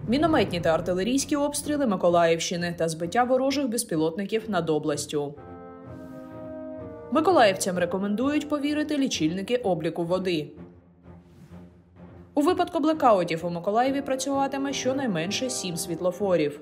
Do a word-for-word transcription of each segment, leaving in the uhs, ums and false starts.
Мінометні та артилерійські обстріли Миколаївщини та збиття ворожих безпілотників над областю. Миколаївцям рекомендують повірити лічильники обліку води. У випадку блекаутів у Миколаєві працюватиме щонайменше сім світлофорів.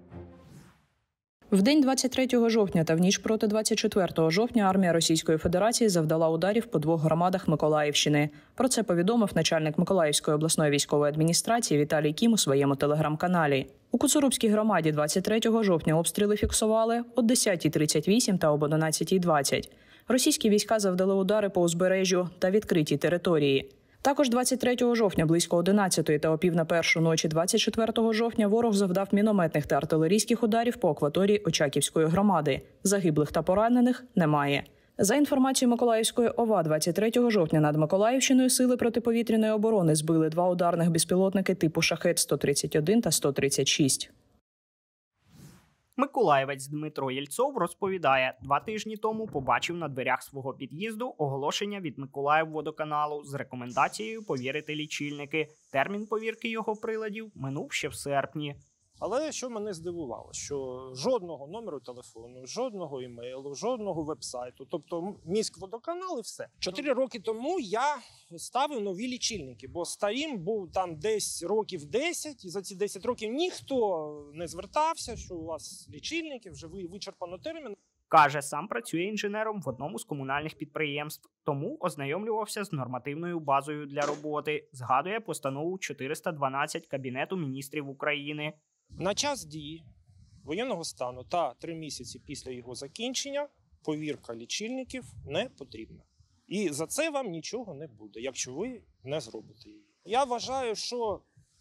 В день двадцять третього жовтня та в ніч проти двадцять четвертого жовтня армія Російської Федерації завдала ударів по двох громадах Миколаївщини. Про це повідомив начальник Миколаївської обласної військової адміністрації Віталій Кім у своєму телеграм-каналі. У Куцурубській громаді двадцять третього жовтня обстріли фіксували о десятій тридцять вісім та об одинадцятій двадцять. Російські війська завдали удари по узбережжю та відкритій території. Також двадцять третього жовтня близько одинадцятої та о пів на першу ночі двадцять четвертого жовтня ворог завдав мінометних та артилерійських ударів по акваторії Очаківської громади. Загиблих та поранених немає. За інформацією Миколаївської ОВА, двадцять третього жовтня над Миколаївщиною сили протиповітряної оборони збили два ударних безпілотники типу «Шахед» сто тридцять один та сто тридцять шість. Миколаївець Дмитро Єльцов розповідає, два тижні тому побачив на дверях свого під'їзду оголошення від Миколаївводоканалу з рекомендацією повірити лічильники. Термін повірки його приладів минув ще в серпні. Але що мене здивувало, що жодного номеру телефону, жодного імейлу, жодного вебсайту, тобто міськводоканал і все. Чотири роки тому я ставив нові лічильники, бо старим був там десь років десять, і за ці десять років ніхто не звертався, що у вас лічильники, вже вичерпано термін. Каже, сам працює інженером в одному з комунальних підприємств, тому ознайомлювався з нормативною базою для роботи. Згадує постанову чотириста дванадцять Кабінету міністрів України. На час дії воєнного стану та три місяці після його закінчення повірка лічильників не потрібна. І за це вам нічого не буде, якщо ви не зробите її. Я вважаю, що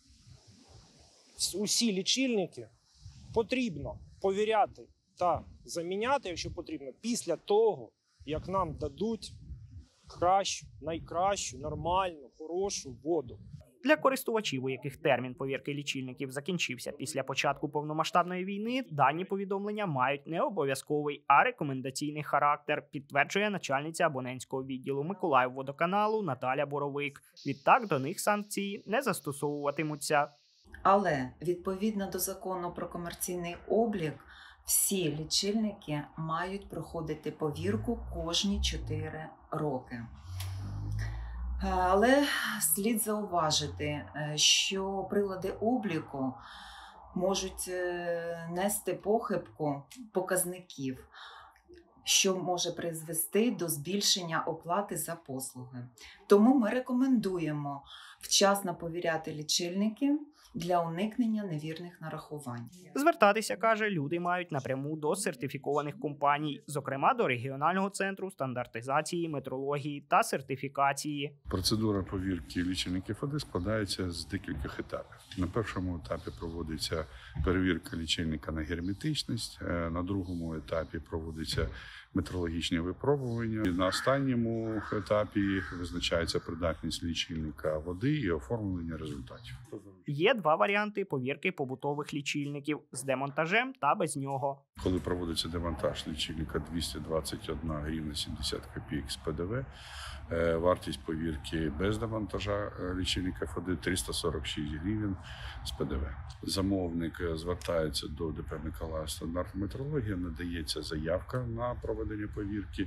усі лічильники потрібно повіряти та заміняти, якщо потрібно, після того, як нам дадуть кращу, найкращу, нормальну, хорошу воду. Для користувачів, у яких термін повірки лічильників закінчився після початку повномасштабної війни, дані повідомлення мають не обов'язковий, а рекомендаційний характер, підтверджує начальниця абонентського відділу Миколаївводоканалу Наталя Боровик. Відтак до них санкції не застосовуватимуться. Але відповідно до закону про комерційний облік, всі лічильники мають проходити повірку кожні чотири роки. Але слід зауважити, що прилади обліку можуть нести похибку показників, що може призвести до збільшення оплати за послуги. Тому ми рекомендуємо вчасно повіряти лічильники для уникнення невірних нарахувань. Звертатися, каже, люди мають напряму до сертифікованих компаній, зокрема до регіонального центру стандартизації, метрології та сертифікації. Процедура повірки лічильників води складається з декількох етапів. На першому етапі проводиться перевірка лічильника на герметичність, на другому етапі проводиться метрологічні випробування. На останньому етапі визначається придатність лічильника води і оформлення результатів. Є два варіанти повірки побутових лічильників – з демонтажем та без нього. Коли проводиться демонтаж лічильника двісті двадцять одна гривня сімдесят копійок з Пе Де Ве, вартість повірки без демонтажа лічильника води триста сорок шість гривень з Пе Де Ве. Замовник звертається до Де Пе Миколаїв стандарт метрології, надається заявка на проведення повірки.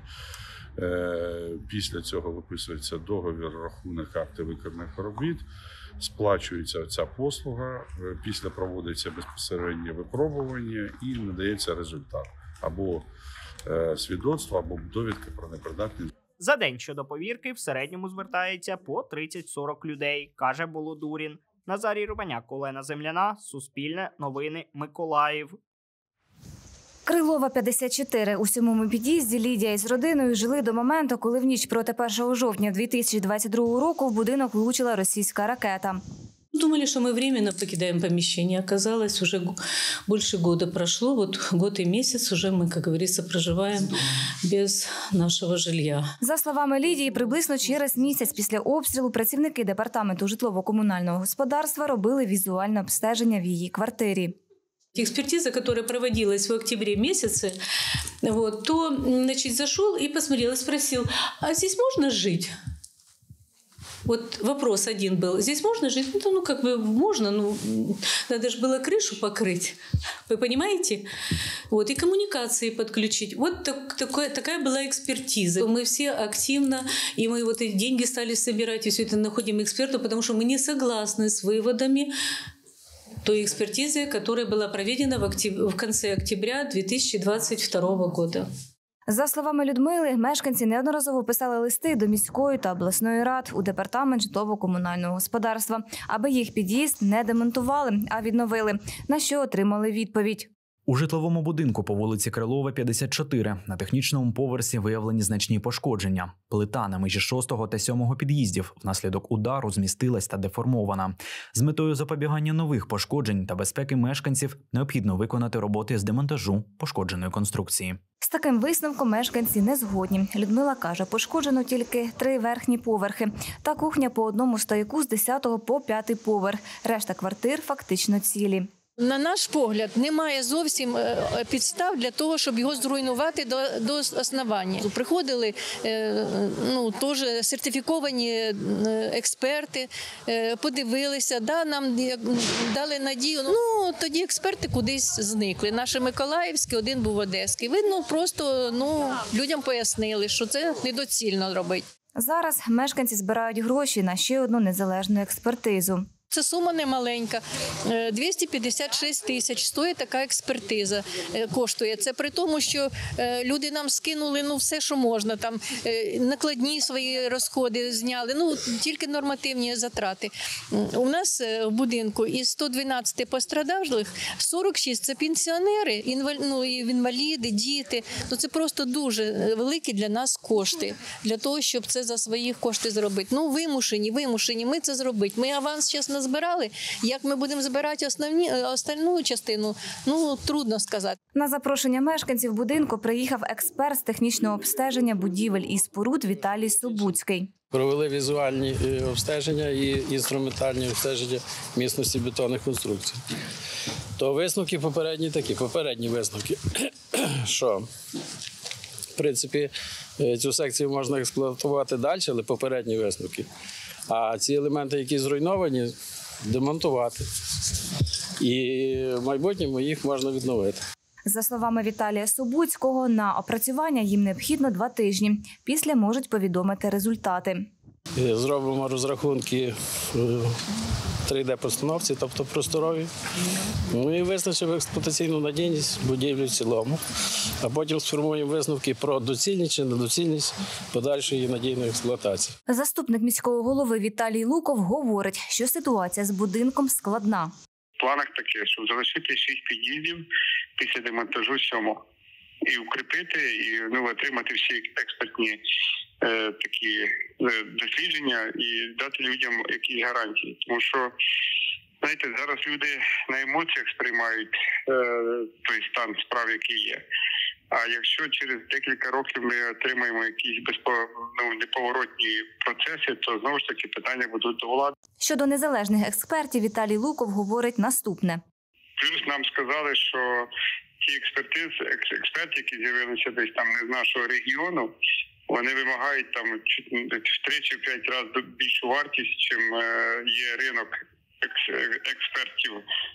Після цього виписується договір, рахунок, акти виконаних робіт. Сплачується ця послуга, після проводиться безпосереднє випробування і надається результат. Або е, свідоцтво, або довідка про непридатність. За день щодо повірки в середньому звертається по тридцять-сорок людей, каже Болодурін. Назарій Рубаняк, Олена Земляна, Суспільне, Новини, Миколаїв. Крилова, п'ятдесят чотири. У сьомому під'їзді Лідія із родиною жили до моменту, коли в ніч проти першого жовтня дві тисячі двадцять другого року в будинок влучила російська ракета. Думали, что мы временно покидаем помещение. Оказалось, уже больше года прошло. Вот год и месяц уже мы, как говорится, проживаем без нашего жилья. За словами Лідії, приблизно через місяць після обстрілу працівники департаменту житлово-комунального господарства робили візуальне обстеження в її квартирі. Экспертиза, которая проводилась в октябре месяце, вот, то, значит, зашел и посмотрел, и спросил, а здесь можно жить? Вот вопрос один был. Здесь можно жить? Ну, ну как бы можно, ну, надо же было крышу покрыть. Вы понимаете? Вот, и коммуникации подключить. Вот так, такое, такая была экспертиза. Мы все активно, и мы вот эти деньги стали собирать, и все это находим экспертов, потому что мы не согласны с выводами той экспертизы, которая была проведена в, октяб... в конце октября две тысячи двадцать второго года. За словами Людмили, мешканці неодноразово писали листи до міської та обласної рад у департамент житлово-комунального господарства, аби їх під'їзд не демонтували, а відновили, на що отримали відповідь. У житловому будинку по вулиці Крилова, п'ятдесят чотири на технічному поверсі виявлені значні пошкодження. Плита на межі шостого та сьомого під'їздів внаслідок удару змістилась та деформована. З метою запобігання нових пошкоджень та безпеки мешканців необхідно виконати роботи з демонтажу пошкодженої конструкції. З таким висновком мешканці не згодні. Людмила каже, пошкоджено тільки три верхні поверхи та кухня по одному стояку з десятого по п'ятий поверх. Решта квартир фактично цілі. На наш погляд, немає зовсім підстав для того, щоб його зруйнувати до, до основання. Приходили ну, теж сертифіковані експерти, подивилися, да, нам дали надію. Ну, тоді експерти кудись зникли. Наші миколаївські, один був одеський. Видно, просто ну, людям пояснили, що це недоцільно робити. Зараз мешканці збирають гроші на ще одну незалежну експертизу. Це сума немаленька. двісті п'ятдесят шість тисяч стоїть така експертиза, коштує. Це при тому, що люди нам скинули ну, все, що можна. Там накладні свої розходи зняли, ну, тільки нормативні затрати. У нас в будинку із сто дванадцять постраждалих сорок шість – це пенсіонери, інваль... ну, інваліди, діти. Ну, це просто дуже великі для нас кошти, для того, щоб це за свої кошти зробити. Ну, вимушені, вимушені ми це зробити. Ми аванс, чесно, збирали. Як ми будемо збирати основні, остальну частину, ну, трудно сказати. На запрошення мешканців будинку приїхав експерт з технічного обстеження будівель і споруд Віталій Собуцький. Провели візуальні обстеження і інструментальні обстеження міцності бетонних конструкцій. То висновки попередні такі, попередні висновки, що, в принципі, цю секцію можна експлуатувати далі, але попередні висновки. А ці елементи, які зруйновані, демонтувати. І в майбутньому їх можна відновити. За словами Віталія Собуцького, на опрацювання їм необхідно два тижні. Після можуть повідомити результати. Зробимо розрахунки три де-постановці, тобто просторові. Ну і визначимо експлуатаційну надійність будівлі в цілому. А потім сформуємо висновки про доцільність чи недоцільність подальшої надійної експлуатації. Заступник міського голови Віталій Луков говорить, що ситуація з будинком складна. В планах таке, щоб залишити шість під'їздів після демонтажу сьомого. І укріпити, і ну, отримати всі експертні е, такі е, дослідження і дати людям якісь гарантії. Тому що, знаєте, зараз люди на емоціях сприймають е, той стан справ, який є. А якщо через декілька років ми отримаємо якісь безпо, ну, неповоротні процеси, то знову ж таки питання будуть до влади. Щодо незалежних експертів, Віталій Луков говорить наступне. Плюс нам сказали, що ті експертизи, експерти, які з'явилися десь там не з нашого регіону, вони вимагають там в три чи п'ять разів більшу вартість, чим є ринок експертів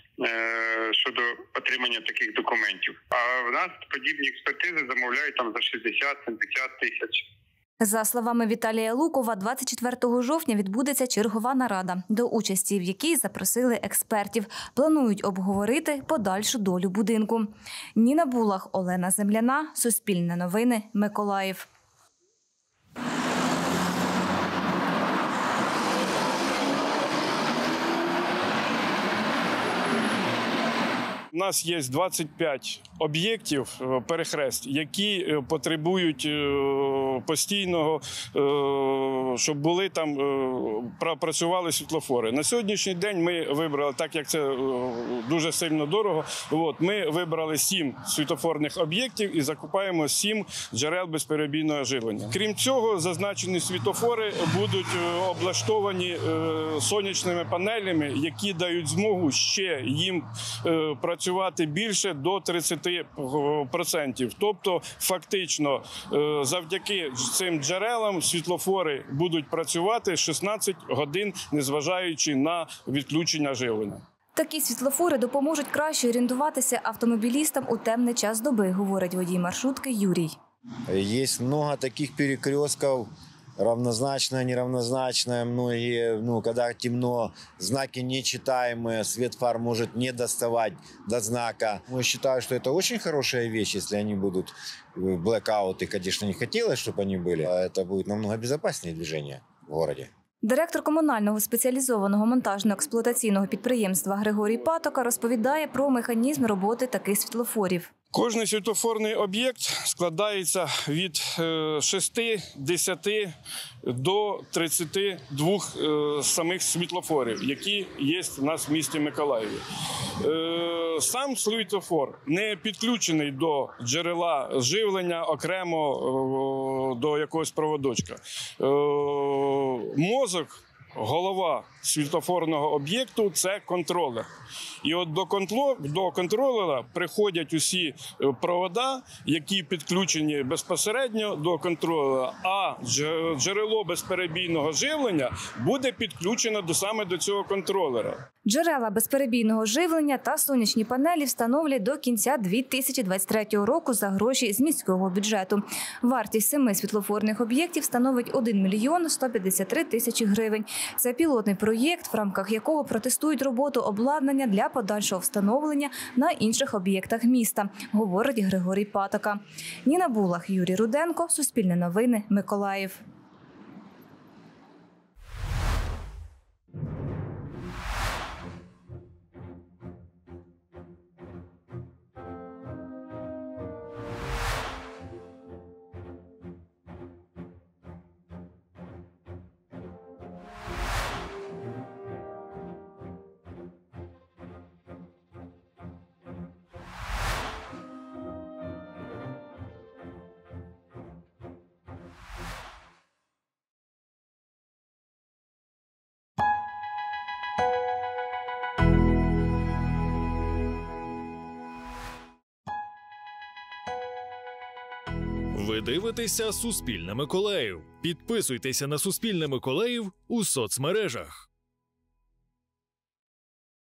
щодо отримання таких документів. А в нас подібні експертизи замовляють там за шістдесят-сімдесят тисяч. За словами Віталія Лукова, двадцять четвертого жовтня відбудеться чергова нарада, до участі в якій запросили експертів. Планують обговорити подальшу долю будинку. Ніна Булах, Олена Земляна, Суспільне новини, Миколаїв. У нас є двадцять п'ять об'єктів перехрест, які потребують постійного, щоб були там, працювали світлофори. На сьогоднішній день ми вибрали, так як це дуже сильно дорого, от, ми вибрали сім світлофорних об'єктів і закупаємо сім джерел безперебійного живлення. Крім цього, зазначені світлофори будуть облаштовані сонячними панелями, які дають змогу ще їм працювати працювати більше до тридцяти відсотків. Тобто, фактично, завдяки цим джерелам світлофори будуть працювати шістнадцять годин, незважаючи на відключення живлення. Такі світлофори допоможуть краще орієнтуватися автомобілістам у темний час доби, говорить водій маршрутки Юрій. Є багато таких перекрестків, равнозначное, неравнозначное, многие, ну, когда темно, знаки нечитаемые, свет фар может не доставать до знака. Я считаю, что это очень хорошая вещь, если они будут блэкауты, конечно, не хотелось, чтобы они были, а это будет намного безопаснее движение в городе. Директор комунального спеціалізованого монтажно-експлуатаційного підприємства Григорій Патока розповідає про механізм роботи таких світлофорів. Кожний світлофорний об'єкт складається від шести, десяти до тридцяти двох самих світлофорів, які є у нас в місті Миколаєві. Сам світлофор не підключений до джерела живлення окремо до якогось проводочка. Мозок, голова світлофорного об'єкту – це контролер. І от до, контрол, до контролера приходять усі провода, які підключені безпосередньо до контролера, а джерело безперебійного живлення буде підключено до, саме до цього контролера. Джерела безперебійного живлення та сонячні панелі встановлять до кінця дві тисячі двадцять третього року за гроші з міського бюджету. Вартість семи світлофорних об'єктів становить один мільйон сто п'ятдесят три тисячі гривень. Це пілотний проєкт, в рамках якого протестують роботу обладнання для подальшого встановлення на інших об'єктах міста, говорить Григорій Патока. Ніна Булах, Юрій Руденко, Суспільне новини, Миколаїв. Ви дивитеся «Суспільне Миколаїв». Підписуйтеся на «Суспільне Миколаїв» у соцмережах.